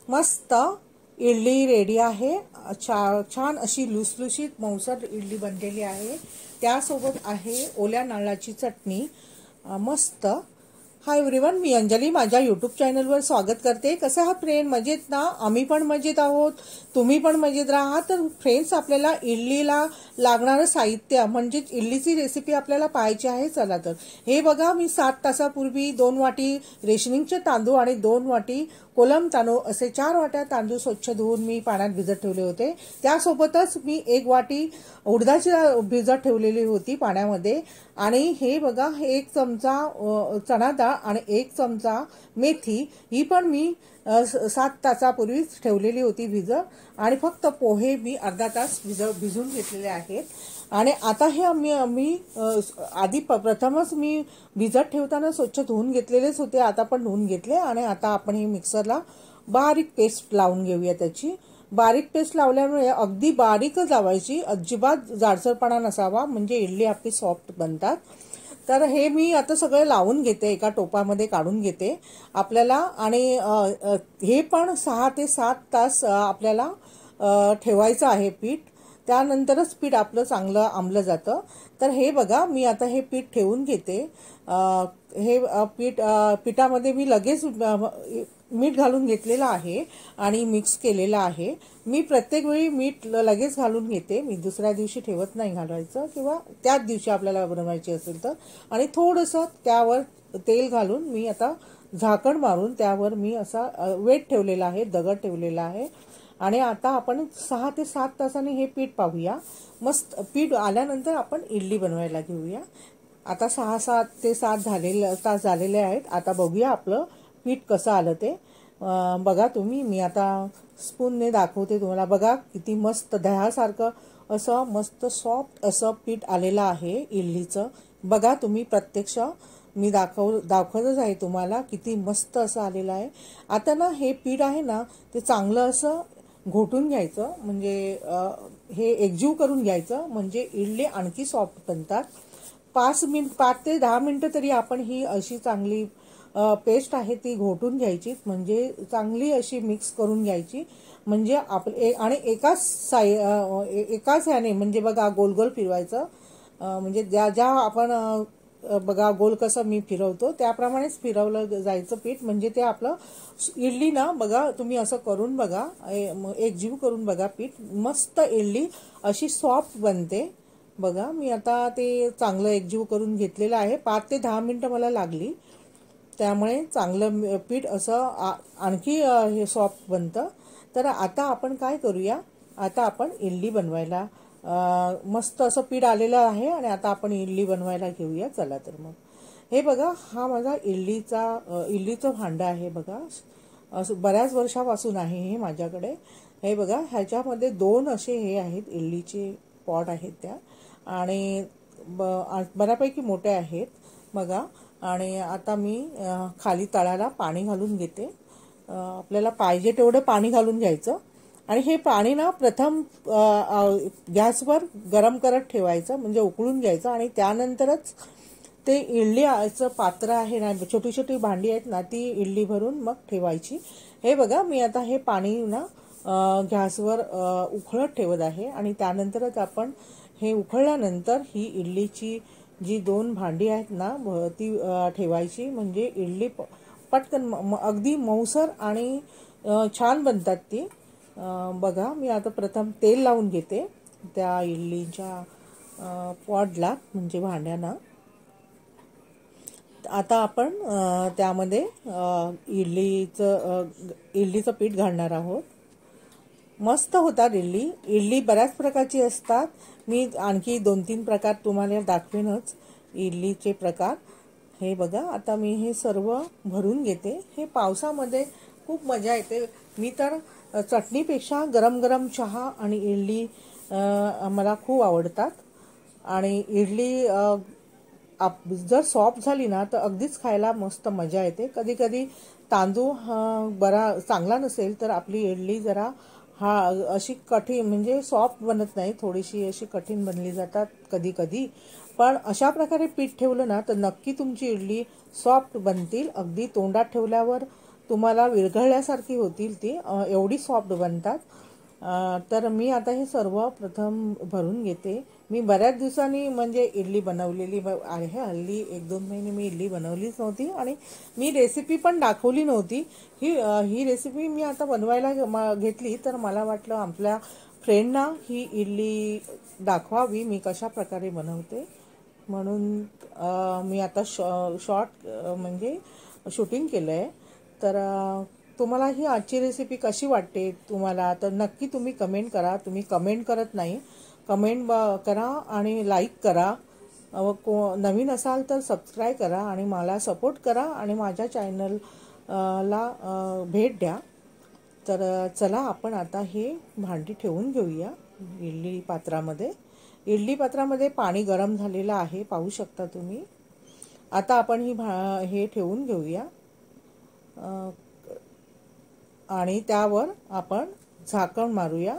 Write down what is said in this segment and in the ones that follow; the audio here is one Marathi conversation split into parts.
मस्त इडली रेडी आहे। छान अशी लुसलुशीत मऊसर इडली बनलेली आहे। त्यासोबत आहे ओल्या नारळाची चटणी। मस्त। हाय एव्हरीवन, मी अंजली माझ्या यूट्यूब चॅनलवर स्वागत करते। कसे आहात फ्रेंड? मजेत ना? आम्ही पण मजेत आहोत, तुम्ही पण मजेत राहा। तर फ्रेंड्स, आपल्याला इडलीला लागणारं साहित्य म्हणजे इडलीची रेसिपी आपल्याला पाहायची आहे। चला तर हे बघा, मी 7 तासापूर्वी 2 वाटी रेशनिंगचे तांदूळ आणि 2 वाटी कोलम तांदूळ असे 4 वाट्या तांदूळ स्वच्छ धुवून मी पाण्यात भिजत ठेवले होते। त्यासोबतच मी 1 वाटी उडदाची डाळ भिजत ठेवलेली होती पाण्यामध्ये। आणि हे बघा, 1 चमचा चणा डाळ आणि 1 चमचा मेथी ही पण मी 7 तासापूर्वी ठेवलेली होती भिजत। आणि फक्त पोहे मी अर्धा तास भिजून घेतलेले आहेत। आणि आता हे आम्ही आधी प्रथमच मी भिजत ठेवताना स्वच्छ धुवून घेतलेलेच होते, आता पण धुवून घेतले। आणि आता आपण हे मिक्सरला बारीक पेस्ट लावून घेऊया। त्याची बारीक पेस्ट लावल्यामुळे अगदी बारीकच लावायची, अजिबात जाडसरपणा नसावा, म्हणजे इडली आपली सॉफ्ट बनतात। तर हे मी आता सगळं लावून घेते, एका टोपामध्ये काढून घेते आपल्याला। आणि हे पण 6 ते 7 तास आपल्याला ठेवायचं आहे पीठ, त्यानंतरच पीठ आपलं चांगलं आंबलं जातं। तर हे बघा, मी आता हे पीठ ठेवून घेते। हे पिठामध्ये मी लगेच मीठ घालून घेतलेलं आहे आणि मिक्स केलेलं आहे। मी प्रत्येक वेळी मीठ लगेच घालून घेते, मी दुसऱ्या दिवशी ठेवत नाही घालायचं, किंवा त्याच दिवशी आपल्याला बनवायची असेल तर। आणि थोडंसं त्यावर तेल घालून मी आता झाकण मारून त्यावर मी असा वेट ठेवलेला आहे, दगड ठेवलेला आहे। आणि आता आपण 6 ते 7 तासांनी हे पीठ पाहूया। मस्त पीठ आल्यानंतर आपण इडली बनवायला घेऊया। आता 6 ते 7 तास झालेले आहेत। आता बघूया आपलं पीठ कसं आलं ते। बघा तुम्ही, मी आता स्पूनने दाखवते तुम्हाला। बघा किती मस्त दह्यासारखं असं मस्त सॉफ्ट असं पीठ आलेलं आहे इडलीचं। बघा तुम्ही, प्रत्यक्ष मी दाखवतच आहे तुम्हाला, किती मस्त असं आलेलं आहे। आता ना हे पीठ आहे ना, ते चांगलं असं घोटून घ्यायचं, म्हणजे हे एकजीव करून घ्यायचं, म्हणजे इडली आणखी सॉफ्ट बनतात। 5 ते 10 मिनिटं तरी आपण ही अशी चांगली पेस्ट आहे ती घोटून घ्यायची, म्हणजे चांगली अशी मिक्स करून घ्यायची। म्हणजे आणि एकाच ह्याने म्हणजे बघा गोल गोल फिरवायचं, म्हणजे ज्या आपण बघा गोल कसं मी फिरवतो त्याप्रमाणेच फिरवलं जायचं पीठ, म्हणजे ते आपलं इडली ना, बघा तुम्ही असं करून बघा, एकजीव करून बघा पीठ, मस्त इडली अशी सॉफ्ट बनते। बघा मी आता ते चांगलं एकजीव करून घेतलेलं आहे। 5 ते 10 मिनिटं मला लागली, त्यामुळे चांगलं पीठ असं आणखी हे सॉफ्ट बनतं। तर आता आपण काय करूया, आता आपण इडली बनवायला मस्त असं पीठ आलेलं आहे। आणि आता आपण इडली बनवायला घेऊया। चला तर मग हे बघा, हा माझा इडलीचं भांडं आहे बघा, असं बऱ्याच वर्षापासून आहे हे माझ्याकडे। हे बघा, ह्याच्यामध्ये 2 असे हे आहेत, इडलीचे पॉट आहेत त्या, आणि बऱ्यापैकी मोठे आहेत बघा। आणि आता मी खाली तळाला पाणी घालून घेते, आपल्याला पाहिजे तेवढं पाणी घालून घ्यायचं। आणि हे पाणी ना प्रथम गॅसवर गरम करत ठेवायचं, म्हणजे उकळून घ्यायचं। आणि त्यानंतरच ते इडलीचं पात्र आहे ना, छोटी छोटी भांडी आहेत ना, ती इडली भरून मग ठेवायची। हे बघा, मी आता हे पाणी ना गॅसवर उकळत ठेवत आहे। आणि त्यानंतरच आपण हे उकळल्यानंतर ही इडलीची जी 2 भांडी आहेत ना, ती ठेवायची, म्हणजे इडली पटकन अगदी मऊसर आणि छान बनतात ती। बघा मी आता प्रथम तेल लावून घेते त्या इडलीच्या पॉटला, म्हणजे भांड्यांना। आता आपण त्यामध्ये इडलीचं पीठ घालणार आहोत। मस्त होतात इडली बऱ्याच प्रकारची असतात, मी आणखी 2-3 प्रकार तुम्हाला दाखवेनच इडलीचे प्रकार। हे बघा, आता मी हे सर्व भरून घेते। हे पावसामध्ये खूप मजा येते। मी तर चटणीपेक्षा गरम गरम चहा आणि इडली मला खूप आवडतात। आणि इडली जर सॉफ्ट झाली ना, तर अगदीच खायला मस्त मजा येते। कधी कधी तांदूळ बरा चांगला नसेल तर आपली इडली जरा अशी कठीण, म्हणजे सॉफ्ट बनत नाही, थोडीशी अशी कठीण बनली जातात कधी कधी। पण अशा प्रकारे पीठ ठेवलं ना, तर नक्की तुमची इडली सॉफ्ट बनतील, अगदी तोंडात ठेवल्यावर तुम्हाला विरघळल्यासारखी होतील ती, एवढी सॉफ्ट बनतात. तर मी आता हे सर्व प्रथम भरून घेते. मी बऱ्याच दिवसांनी म्हणजे इडली बनवलेली आहे. हल्ली 1-2 महिने मी इडली बनवलीच नव्हती आणि मी रेसिपी पण दाखवली नव्हती. ही रेसिपी मी आता बनवायला घेतली तर मला वाटलं आपल्या फ्रेंडना ही इडली दाखवावी मी कशा प्रकारे बनवते. म्हणून मी आता शॉर्ट म्हणजे शूटिंग केलं आहे. तर तुम्हाला ही आजची रेसिपी कशी वाटते तुम्हाला, तर नक्की तुम्ही कमेंट करा. तुम्ही कमेंट करत नाही, कमेंट करा आणि लाईक करा. नवीन असाल तर सबस्क्राईब करा आणि मला सपोर्ट करा आणि माझ्या चॅनल ला भेट द्या. तर चला आपण आता हे भांडी ठेवून घेऊया इडली पात्रामध्ये. इडली पात्रामध्ये पाणी गरम झालेलं आहे, पाहू शकता तुम्ही. आता आपण हे ठेवून घेऊया आणि त्यावर आपण झाकण मारूया.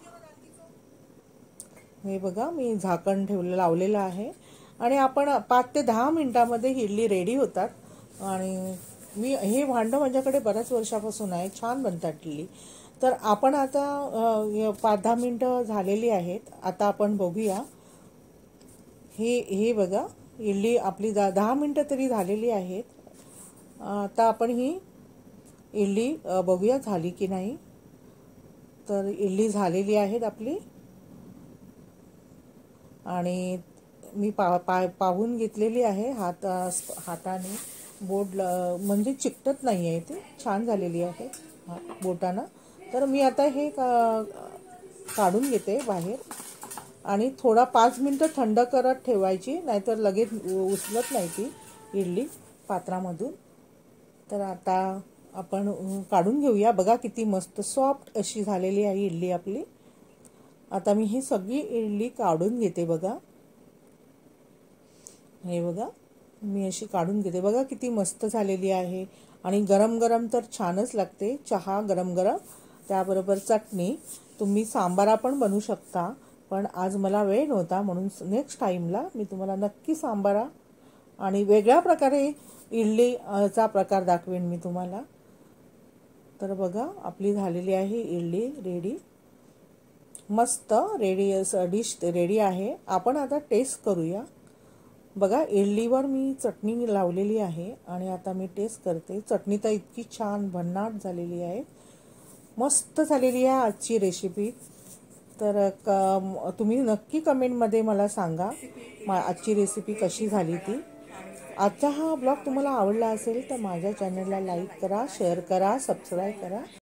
हे बघा मी झाकण लावलेलं आहे आणि आपण 5 ते 10 मिनिटांमध्ये इडली रेडी होतात. आणि हे भांडं माझ्याकडे बऱ्याच वर्षापासून आहे, छान बनतात इडली. तर आपण आता 5-10 मिनिटं झालेली आहेत. आता आपण बघूया. हे बघा इडली आपली 10 मिनिटं तरी झालेली आहेत. आता आपण ही इडली बघूया झाली की नाही. तर इडली झालेली आहेत आपली आणि मी पाहून घेतलेली आहे हाताने. बोट म्हणजे चिकटत नाही आहे, ते छान झालेली आहे बोटानं. तर मी आता हे काढून घेते बाहेर आणि थोडा 5 मिनिटं थंड करत ठेवायची, नाहीतर लगेच उचलत नाही ती इडली पात्रामधून. तर आता आपण काढून घेऊया. बघा किती मस्त सॉफ्ट अशी झालेली आहे इडली आपली. आता मी ही सगळी इडली काढून घेते. बघा हे बघा मी अशी काढून घेते. बघा किती मस्त झालेली आहे आणि गरम गरम तर छानच लागते. चहा गरम गरम, त्याबरोबर चटणी. तुम्ही सांबारा पण बनवू शकता, पण आज मला वेळ नव्हता म्हणून नेक्स्ट टाईमला मी तुम्हाला नक्की सांबारा आणि वेगळ्या प्रकारे इडली चा प्रकार दाखवेन मी तुम्हाला. तर बघा आपली झालेली आहे इडली रेडी, मस्त डिश रेडी आहे. आपण आता टेस्ट करूया. बघा इडलीवर मी चटणी लावलेली आहे आणि आता मी टेस्ट करते. चटणी तर इतकी छान भन्नाट झालेली आहे, मस्त झालेली आहे आजची रेसिपी. तर तुम्ही नक्की कमेंटमध्ये मला सांगा आजची रेसिपी कशी झाली ती. आजचा हा ब्लॉग तुम्हाला आवडला असेल तर माझ्या चॅनलला लाईक करा, शेअर करा, सबस्क्राईब करा.